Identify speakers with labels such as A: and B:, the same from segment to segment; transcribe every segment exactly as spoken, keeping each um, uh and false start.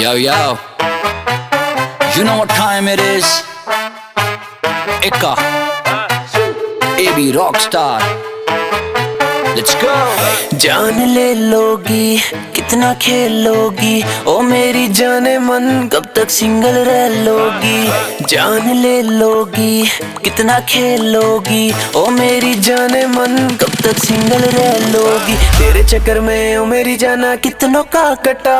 A: Yo, yo, you know what time it is? Ika, A B Rockstar. Let's go.
B: जान ले लोगी कितना खेलोगी, ओ मेरी जाने मन कब तक सिंगल रह लोगी। जान ले लोगी कितना खेलोगी, ओ मेरी जाने मन कब तक सिंगल रह लोगी। तेरे चक्कर में ओ मेरी जाना कितनों का कटा।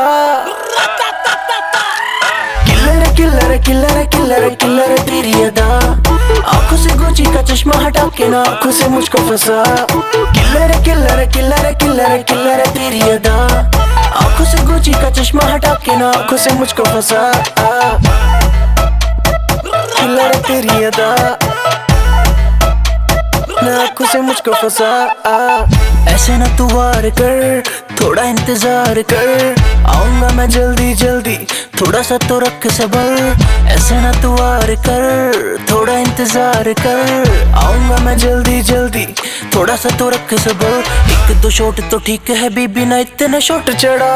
B: Killer killer killer killer killer तेरी अदा, आंखों से गुची का चश्मा हटा के ना आंखों से मुझको फंसा। Killer killer killer killer killer तेरी अदा, आंखों से गुची का चश्मा हटा के ना आंखों से मुझको फंसा। किलर तेरी अदा, ना आंखों से मुझको फंसा। ऐसे ना तू वार कर, थोड़ा इंतजार कर, आऊंगा मैं जल्दी जल्दी, थोड़ा सा तो रख सबर। ऐसे ना तू वार कर, थोड़ा इंतजार कर, आऊंगा मैं जल्दी जल्दी, थोड़ा सा तो रख सबर। एक दो शॉट तो ठीक है बीबी, ना इतना शॉट चढ़ा।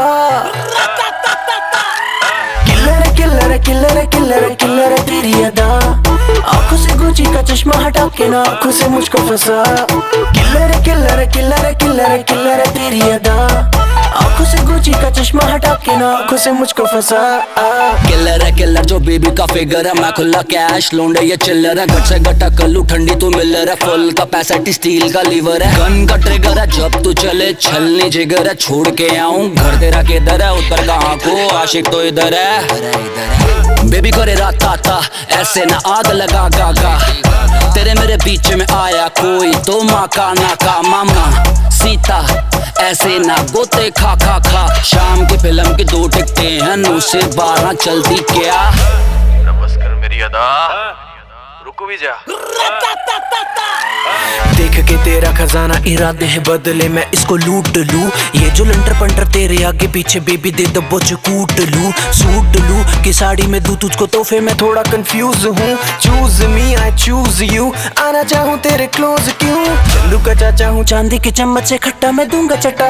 B: Killer killer killer killer killer तेरी अदा, आंखों से गुची का चश्मा हटा के ना आंखों से मुझको फंसा। Killer killer killer killer killer तेरी अदा, आंखों से गुची का चश्मा हटा के ना आंखों से मुझको फंसा।
A: किलर है किलर जो बेबी का फिगर है, मैं खुला कैश लोंडे ये चिल्लर है। गट से गटा कल्लू ठंडी तू मिलर है, फुल कैपेसिटी स्टील का लीवर है। गन का ट्रिगर है जब तू चले छलनी जिगर है। छोड़ के आऊं घर तेरा किधर है, उतर कहाँ को आशिक तो इधर है। बेबी करे रात आता ऐसे ना आग लगा गा गा, तेरे मेरे बीच में आया कोई तो माँ का ना का। मामा सीता ऐसे ना गोते खा खा खा, शाम की फिल्म की दो टिकटें हैं, नौ से बारह चलती क्या।
C: बस कर मेरी अदा, रुक भी जा।
B: देख के तेरा खजाना इरादे हैं बदले मैं इसको लूट लूं। ये जो लंटर पंटर तेरे आगे पीछे बेबी दे दबो कूट लूं। सूट लूं कि साड़ी में दूं तुझको तोहफे में, थोड़ा कंफ्यूज हूँ। Choose me I choose you, आना चाहूँ तेरे क्लोज क्यों। चंदू का चाचा हूँ, चांदी के चम्मच से खट्टा मैं दूंगा चटा।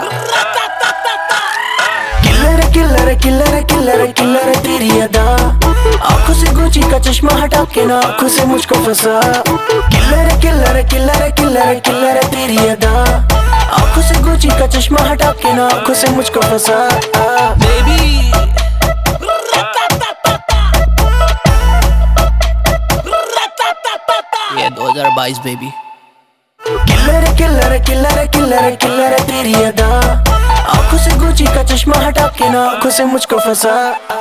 B: Killer killer killer killer killer तेरी अदा, आंखों से गुची का चश्मा हटा के ना आंखों से मुझको फंसा। Killer killer killer killer killer तेरी अदा, आंखों से गुची का चश्मा हटा के ना आंखों से मुझको फंसा।
A: बेबी ये दो हज़ार बाईस baby.
B: Killer killer killer killer killer तेरी अदा, आंखों से गुची का चश्मा हटा के ना आंखों से मुझको फंसा।